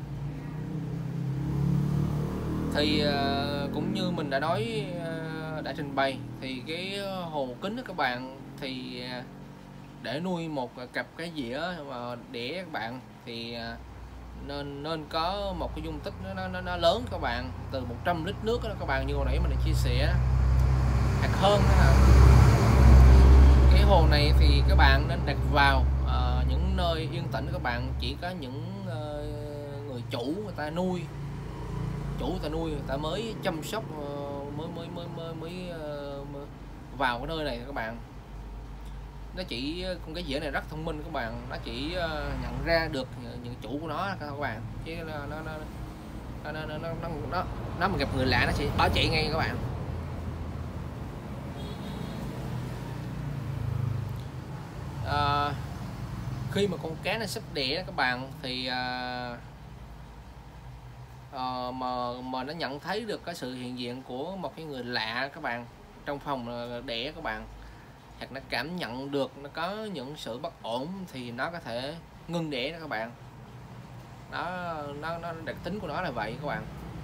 Thì cũng như mình đã nói, đã trình bày, thì cái hồ kính đó các bạn, thì để nuôi một cặp cái dĩa mà đĩa các bạn, thì nên có một cái dung tích nó lớn các bạn, từ 100 lít nước đó các bạn, như hồi nãy mình đã chia sẻ, hoặc hơn đó. Cái hồ này thì các bạn nên đặt vào những nơi yên tĩnh các bạn, chỉ có những người chủ người ta nuôi, người ta mới chăm sóc, mới vào cái nơi này các bạn. Nó chỉ con cái dĩa này rất thông minh các bạn, nó chỉ nhận ra được những chủ của nó các bạn, chứ nó mà gặp người lạ nó sẽ bỏ chạy ngay các bạn. Khi mà con cá nó sắp đẻ các bạn, thì mà nó nhận thấy được cái sự hiện diện của một cái người lạ các bạn trong phòng đẻ các bạn, hoặc nó cảm nhận được nó có những sự bất ổn, thì nó có thể ngưng đẻ đó các bạn. Nó đặc tính của nó là vậy các bạn.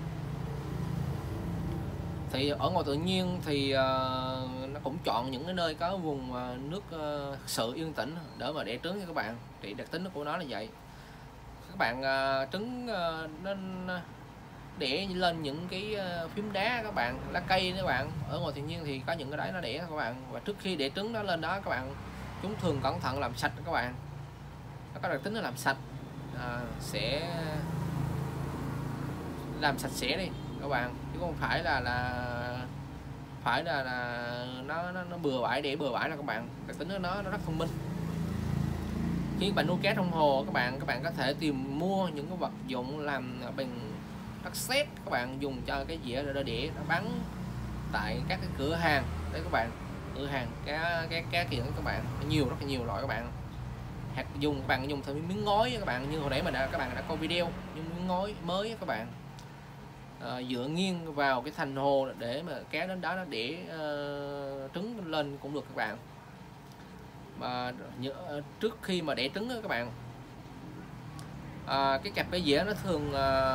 Thì ở ngoài tự nhiên thì nó cũng chọn những cái nơi có vùng nước sự yên tĩnh để mà đẻ trứng cho các bạn, thì đặc tính của nó là vậy. Các bạn trứng nên đẻ lên những cái phím đá các bạn, lá cây các bạn. Ở ngoài tự nhiên thì có những cái đấy nó đẻ các bạn, và trước khi đẻ trứng nó lên đó các bạn, chúng thường cẩn thận làm sạch các bạn. Nó có đặc tính là làm sạch, sẽ làm sạch sẽ đi các bạn, chứ không phải là nó bừa bãi, để bừa bãi là các bạn. Đặc tính nó rất thông minh. Khi bạn nuôi cá trong hồ các bạn có thể tìm mua những cái vật dụng làm bằng đất sét các bạn, dùng cho cái dĩa đĩa nó bắn tại các cái cửa hàng đấy các bạn. Cửa hàng cá kiện các bạn, rất là nhiều loại các bạn. Hoặc các bạn dùng thêm miếng ngói các bạn, như hồi nãy các bạn đã coi video, nhưng miếng ngói mới các bạn, dựa nghiêng vào cái thành hồ để mà cá đến đó nó đẻ trứng lên cũng được các bạn. Mà trước khi mà đẻ trứng đó các bạn, cái cặp cái dĩa nó thường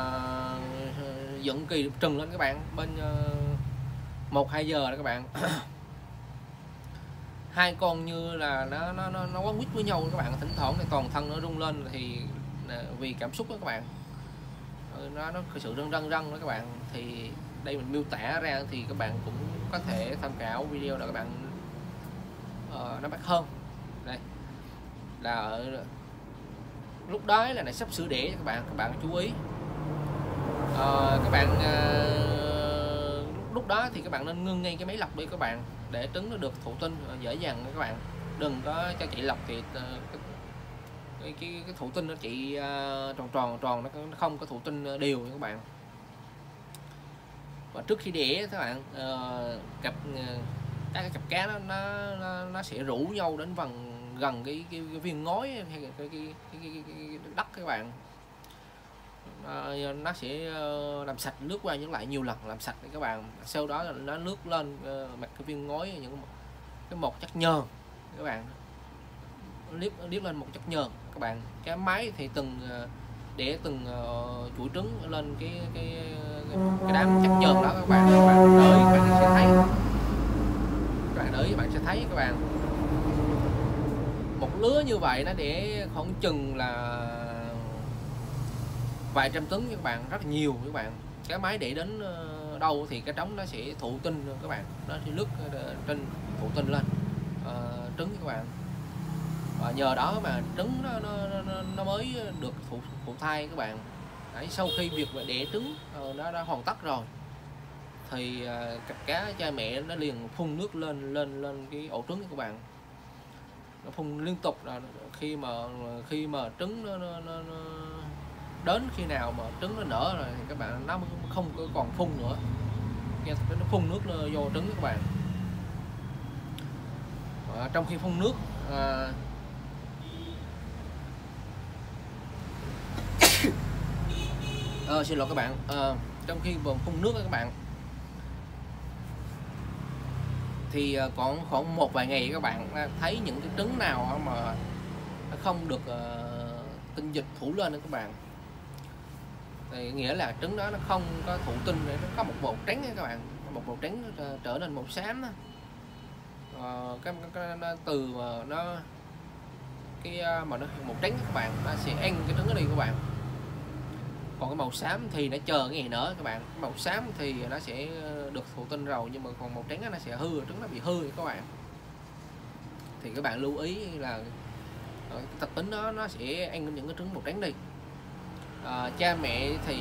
dựng kỳ trừng lên các bạn, bên 1-2 giờ đó các bạn. Hai con như là nó quấn quýt với nhau các bạn, thỉnh thoảng thì toàn thân nó rung lên, thì vì cảm xúc đó các bạn, nó có sự rân đó các bạn. Thì đây mình miêu tả ra thì các bạn cũng có thể tham khảo video để các bạn nó bắt hơn. Đây là ở lúc đó là sắp sửa đẻ các bạn chú ý. Các bạn lúc đó thì các bạn nên ngưng ngay cái máy lọc đi các bạn, để trứng nó được thụ tinh dễ dàng các bạn. Đừng có cho chị lọc thì cái thụ tinh nó chị tròn, nó không có thụ tinh đều nha các bạn. Và trước khi đẻ các bạn, các cái cặp cá nó sẽ rủ nhau đến gần cái viên ngói hay cái đất các bạn. Nó sẽ làm sạch nước qua những lại nhiều lần, làm sạch các bạn. Sau đó là nó nước lên mặt cái viên ngói, những cái một chất nhờn các bạn, liếp lên một chất nhờn các bạn. Cái máy thì để từng chuỗi trứng lên cái đám chất nhờn đó các bạn. Đợi các bạn sẽ thấy, các bạn một lứa như vậy nó để khoảng chừng là vài trăm trứng các bạn, rất là nhiều các bạn. Cái máy để đến đâu thì cái trống nó sẽ thụ tinh các bạn, nó sẽ lướt trên thụ tinh lên trứng các bạn. Và nhờ đó mà trứng nó mới được thụ thai các bạn. Đấy, sau khi việc đẻ trứng nó đã hoàn tất rồi, thì cặp cá cha mẹ nó liền phun nước lên cái ổ trứng của các bạn. Nó phun liên tục, là khi mà trứng đến khi nào mà trứng nó nở rồi thì các bạn nó không còn phun nữa, nó phun nước vô trứng các bạn. Trong khi phun nước xin lỗi các bạn, trong khi phun nước các bạn thì còn khoảng một vài ngày các bạn thấy những cái trứng nào mà nó không được tinh dịch thủ lên nữa các bạn, thì nghĩa là trứng đó nó không có thụ tinh, nó có một màu trắng các bạn, một màu trắng nó trở nên màu xám đó. Cái từ mà nó mà nó màu trắng các bạn, nó sẽ ăn cái trứng đó đi các bạn. Còn cái màu xám thì nó chờ cái ngày nở các bạn. Cái màu xám thì nó sẽ được thụ tinh rồi, nhưng mà còn màu trắng nó sẽ hư, trứng nó bị hư các bạn. Thì các bạn lưu ý là cái tập tính đó nó sẽ ăn những cái trứng màu trắng đi. Cha mẹ thì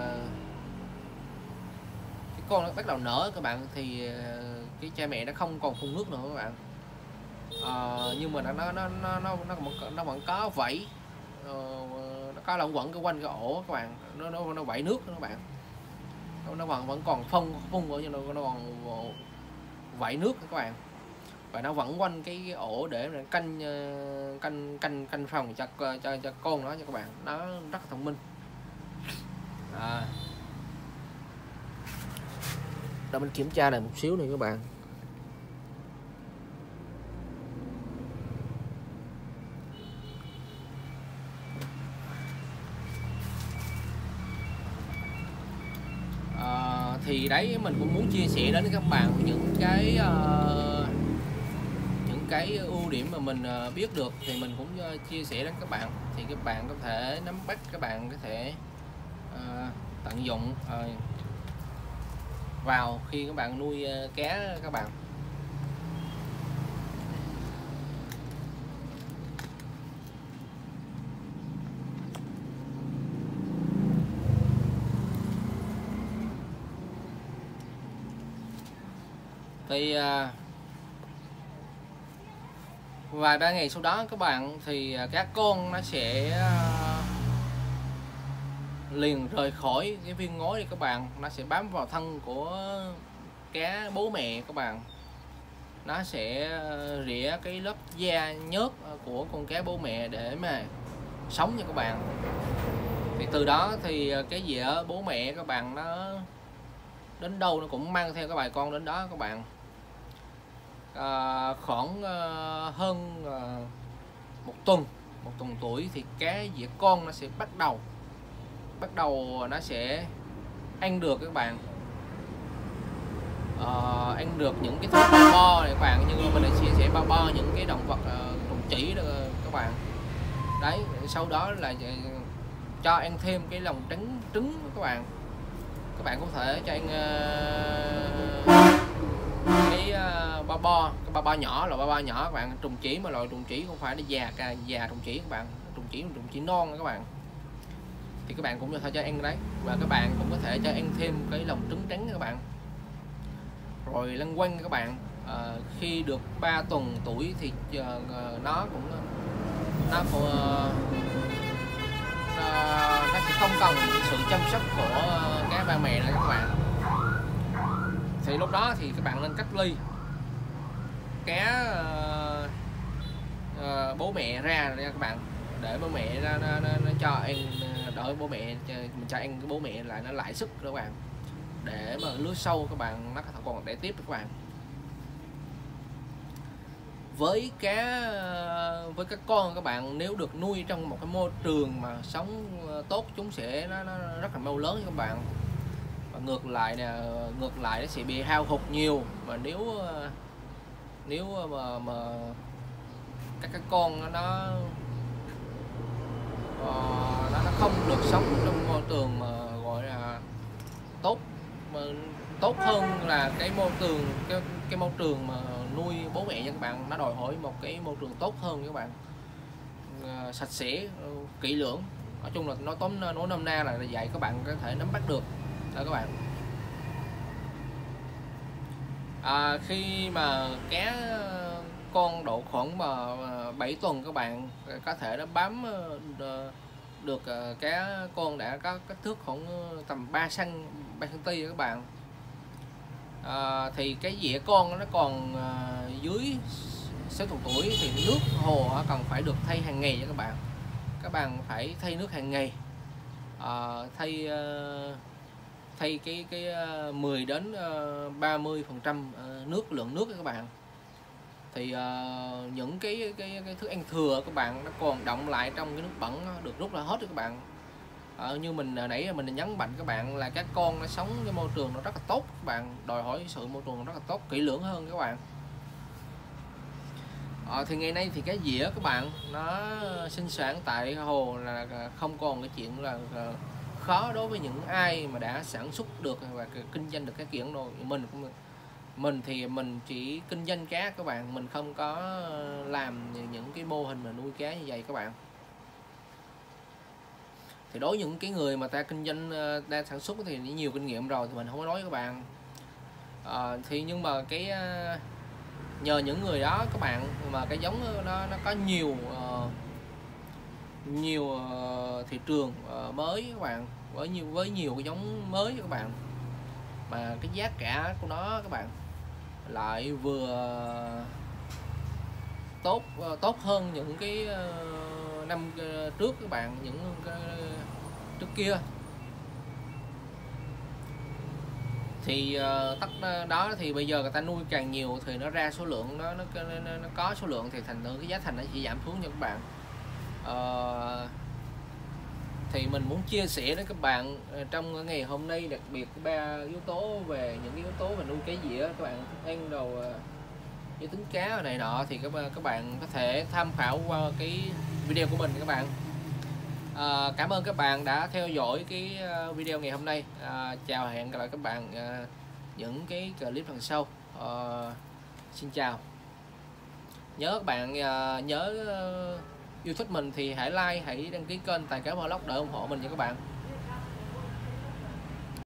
cái con nó bắt đầu nở các bạn, thì cái cha mẹ nó không còn phun nước nữa các bạn. Nhưng mà nó vẫn có vảy, nó có lông quẩn cái quanh cái ổ các bạn, nó vảy nước các bạn, nó vẫn còn phun nhưng nó còn vảy nước các bạn, và nó vẫn quanh cái ổ để canh phòng cho con nó nha các bạn. Nó rất là thông minh. Để mình kiểm tra lại một xíu này các bạn. Thì đấy, mình cũng muốn chia sẻ đến các bạn những cái ưu điểm mà mình biết được, thì mình cũng chia sẻ đến các bạn, thì các bạn có thể nắm bắt, các bạn có thể tận dụng vào khi các bạn nuôi cá các bạn. Thì vài ba ngày sau đó các bạn, thì các con nó sẽ liền rời khỏi cái viên ngói này các bạn, nó sẽ bám vào thân của cá bố mẹ các bạn. Nó sẽ rỉa cái lớp da nhớt của con cá bố mẹ để mà sống nha các bạn. Thì từ đó thì cái dĩa bố mẹ các bạn nó đến đâu nó cũng mang theo các bài con đến đó các bạn. Khoảng hơn một tuần tuổi thì cá dĩa con nó sẽ bắt đầu nó sẽ ăn được các bạn. Ăn được những cái thứ bo này các bạn, như mình đã chia sẻ bo những cái động vật trùng chỉ đó các bạn. Đấy, sau đó là cho ăn thêm cái lòng trứng các bạn. Các bạn có thể cho ăn cái bo nhỏ, loại bo nhỏ các bạn, trùng chỉ mà loại trùng chỉ không phải là già trùng chỉ các bạn, trùng chỉ non các bạn. Thì các bạn cũng có thể cho ăn đấy, và các bạn cũng có thể cho ăn thêm cái lòng trứng trắng các bạn. Rồi lăn quanh các bạn, khi được 3 tuần tuổi thì nó sẽ không cần sự chăm sóc của các ba mẹ nữa các bạn. Thì lúc đó thì các bạn nên cách ly cá bố mẹ ra các bạn, để bố mẹ nó cho ăn, đợi bố mẹ mình cho ăn cái bố mẹ lại, nó lại sức các bạn, để mà lứa sâu các bạn nó còn đẻ tiếp các bạn. Với các con các bạn, nếu được nuôi trong một cái môi trường mà sống tốt, chúng sẽ nó rất là mau lớn các bạn. Và ngược lại nó sẽ bị hao hụt nhiều. Mà nếu mà các con nó không được sống trong môi trường mà gọi là tốt hơn là cái môi trường mà nuôi bố mẹ nha các bạn. Nó đòi hỏi một cái môi trường tốt hơn các bạn, sạch sẽ, kỹ lưỡng. Nói chung là nói nôm na là vậy, các bạn có thể nắm bắt được đó các bạn. Khi mà cá con độ khoảng 7 tuần các bạn, có thể nó được cá con đã có kích thước khoảng tầm 3 cm các bạn. Thì cái dĩa con nó còn dưới 6 tuần tuổi thì nước hồ cần phải được thay hàng ngày nha các bạn. Các bạn phải thay nước hàng ngày, thay cái 10 đến 30% lượng nước các bạn. Thì những cái thức ăn thừa các bạn nó còn đọng lại trong cái nước bẩn được rút ra hết các bạn. Như mình nãy mình nhấn mạnh các bạn là các con nó sống cái môi trường nó rất là tốt các bạn, đòi hỏi sự môi trường rất là tốt, kỹ lưỡng hơn các bạn. Thì ngày nay thì cái dĩa các bạn nó sinh sản tại hồ là không còn cái chuyện là khó đối với những ai mà đã sản xuất được và kinh doanh được cái kiện rồi. Mình thì mình chỉ kinh doanh cá các bạn, mình không có làm những cái mô hình mà nuôi cá như vậy các bạn. Thì đối với những cái người mà ta kinh doanh, đang sản xuất thì nhiều kinh nghiệm rồi thì mình không có nói với các bạn. Thì nhưng mà cái nhờ những người đó các bạn mà cái giống nó có nhiều thị trường mới các bạn, với nhiều cái giống mới các bạn, mà cái giá cả của nó các bạn lại vừa tốt hơn những cái năm trước các bạn, những trước kia. Thì tất đó thì bây giờ người ta nuôi càng nhiều thì nó ra số lượng, nó có số lượng thì thành cái giá thành nó chỉ giảm xuống nha các bạn. Thì mình muốn chia sẻ với các bạn trong ngày hôm nay, đặc biệt 3 yếu tố về những cái yếu tố về nuôi cái dĩa các bạn, ăn đầu với trứng cá này nọ, thì các bạn có thể tham khảo qua cái video của mình các bạn. Cảm ơn các bạn đã theo dõi cái video ngày hôm nay. Chào, hẹn gặp lại các bạn những cái clip lần sau. Xin chào. Nhớ các bạn nhớ yêu thích mình thì hãy like, hãy đăng ký kênh Tài Cá Vlog để ủng hộ mình nha các bạn.